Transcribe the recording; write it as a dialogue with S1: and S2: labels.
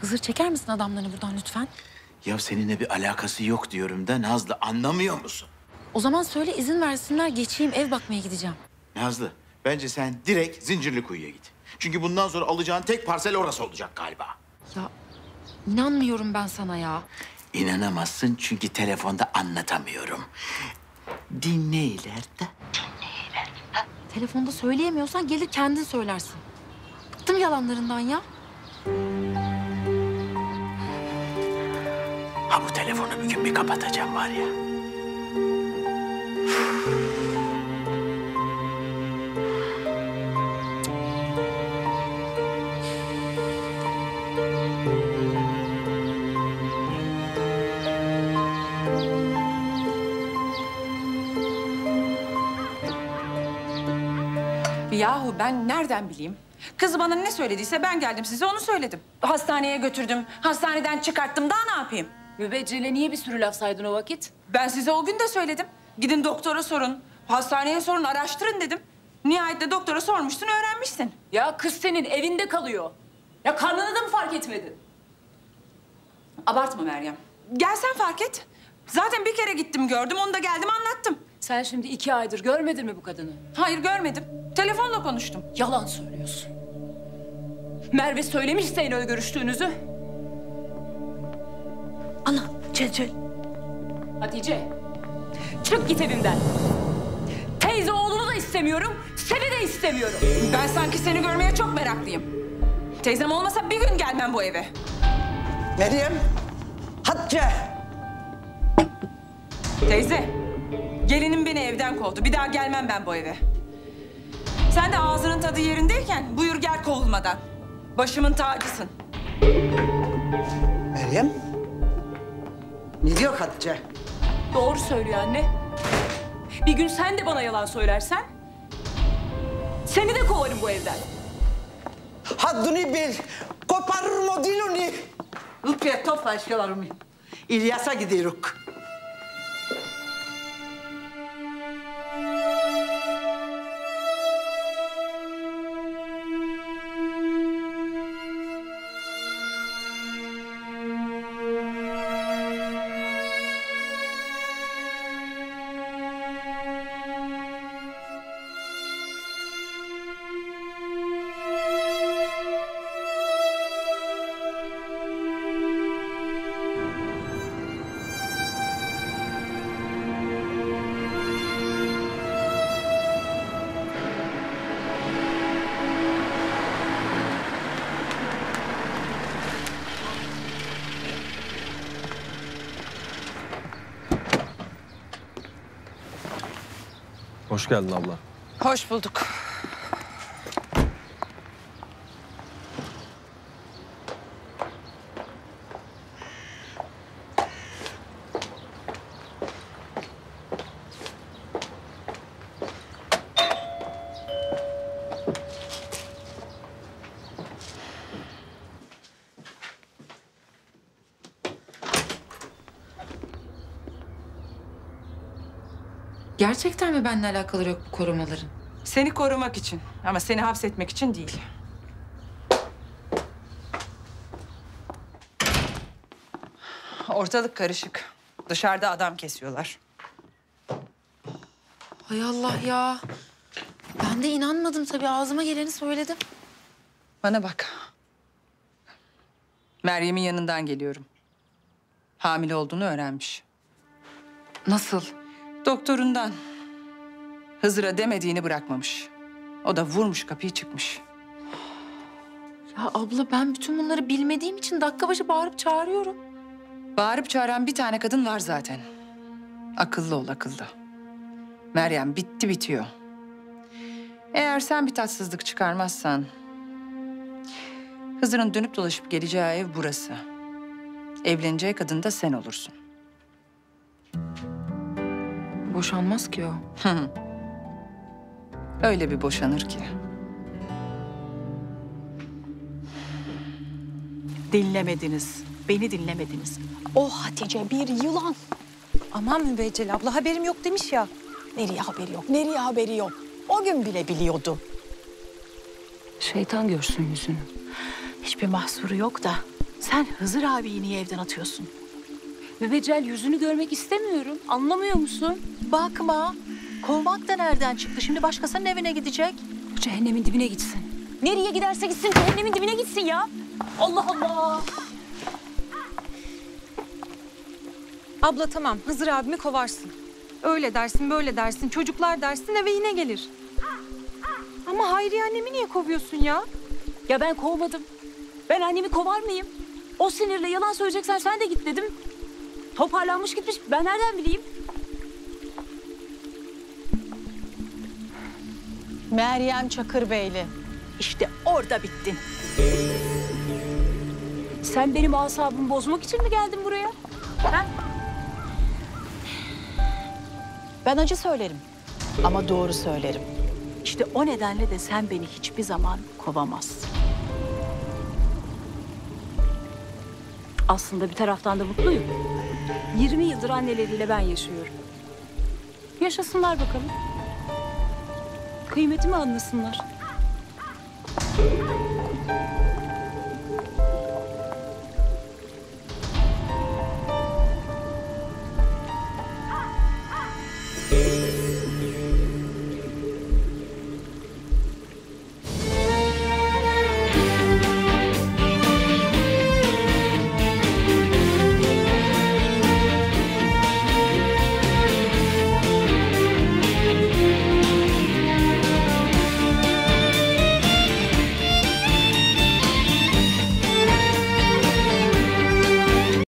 S1: Hızır çeker misin adamlarını buradan lütfen?
S2: Ya seninle bir alakası yok diyorum da Nazlı, anlamıyor musun?
S1: O zaman söyle izin versinler geçeyim, ev bakmaya gideceğim.
S2: Nazlı, bence sen direkt Zincirlikuyu'ya git. Çünkü bundan sonra alacağın tek parsel orası olacak galiba.
S1: Ya inanmıyorum ben sana ya.
S2: İnanamazsın çünkü telefonda anlatamıyorum. Dinle ileride.
S1: Telefonda söyleyemiyorsan gelir kendin söylersin. Bıktım yalanlarından ya.
S2: Ha bu telefonu bir gün bir kapatacağım var ya.
S3: Yahu ben nereden bileyim? Kız bana ne söylediyse ben geldim size onu söyledim. Hastaneye götürdüm, hastaneden çıkarttım. Daha ne yapayım?
S4: Mübeccele niye bir sürü laf saydın o vakit?
S3: Ben size o gün de söyledim. Gidin doktora sorun, hastaneye sorun, araştırın dedim. Nihayet de doktora sormuşsun, öğrenmişsin.
S4: Ya kız senin evinde kalıyor. Ya karnını da mı fark etmedin?
S3: Abartma Meryem. Gel sen fark et. Zaten bir kere gittim gördüm, onu da geldim anlattım.
S4: Sen şimdi 2 aydır görmedin mi bu kadını?
S3: Hayır görmedim. Telefonla konuştum.
S4: Yalan söylüyorsun. Merve söylemiş seninle görüştüğünüzü.
S1: Ana, Cecel.
S4: Hatice, çık git evimden. Teyze oğlunu da istemiyorum, seni de istemiyorum.
S3: Ben sanki seni görmeye çok meraklıyım. Teyzem olmasa bir gün gelmem bu eve.
S5: Meryem, Hatice.
S3: Teyze, gelinim beni evden kovdu. Bir daha gelmem ben bu eve. Sen de ağzının tadı yerindeyken buyur gel kovulmadan. Başımın tacısın.
S5: Meryem, ne diyor Hatice?
S4: Doğru söylüyor anne. Bir gün sen de bana yalan söylersen... ...seni de kovarım bu evden.
S5: Haddini bil, koparırım o dilini. Lütfen topla eşyalarımı. İlyas'a gidiyoruz.
S6: Hoş geldin abla.
S3: Hoş bulduk.
S1: Gerçekten mi benimle alakaları yok bu korumaların?
S3: Seni korumak için ama seni hapsetmek için değil. Ortalık karışık. Dışarıda adam kesiyorlar.
S1: Hay Allah ya. Ben de inanmadım tabii. Ağzıma geleni söyledim.
S3: Bana bak. Meryem'in yanından geliyorum. Hamile olduğunu öğrenmiş.
S1: Nasıl?
S3: Doktorundan. Hızır'a demediğini bırakmamış. O da vurmuş kapıyı çıkmış.
S1: Ya abla ben bütün bunları bilmediğim için dakika başı bağırıp çağırıyorum.
S3: Bağırıp çağıran bir tane kadın var zaten. Akıllı ol, akıllı. Meryem bitti bitiyor. Eğer sen bir tatsızlık çıkarmazsan... Hızır'ın dönüp dolaşıp geleceği ev burası. Evleneceği kadın da sen olursun.
S1: Boşanmaz ki o.
S3: Öyle bir boşanır ki.
S7: Dinlemediniz. Beni dinlemediniz. O Hatice bir yılan. Aman Mübeccel abla haberim yok demiş ya. Nereye haberi yok, nereye haberi yok. O gün bile biliyordu.
S1: Şeytan görsün yüzünü.
S7: Hiçbir mahsuru yok da Sen Hızır abiyi niye evden atıyorsun?
S4: Mübeccel yüzünü görmek istemiyorum. Anlamıyor musun?
S7: Bakma. Kovmak da nereden çıktı? Şimdi başkasının evine gidecek.
S4: Cehennemin dibine gitsin. Nereye giderse gitsin cehennemin dibine gitsin ya. Allah Allah.
S8: Abla tamam, Hızır abimi kovarsın. Öyle dersin, böyle dersin, çocuklar dersin, eve yine gelir. Ama Hayriye annemi niye kovuyorsun ya?
S4: Ya ben kovmadım. Ben annemi kovar mıyım? O sinirle yalan söyleyeceksen sen de git dedim. Toparlanmış gitmiş. Ben nereden bileyim?
S7: Meryem Çakırbeyli. İşte orada bittin.
S4: Sen benim asabımı bozmak için mi geldin buraya? Ha?
S7: Ben acı söylerim ama doğru söylerim. İşte o nedenle de sen beni hiçbir zaman kovamazsın.
S4: Aslında bir taraftan da mutluyum. 20 yıldır anneleriyle ben yaşıyorum. Yaşasınlar bakalım. Kıymetimi anlasınlar.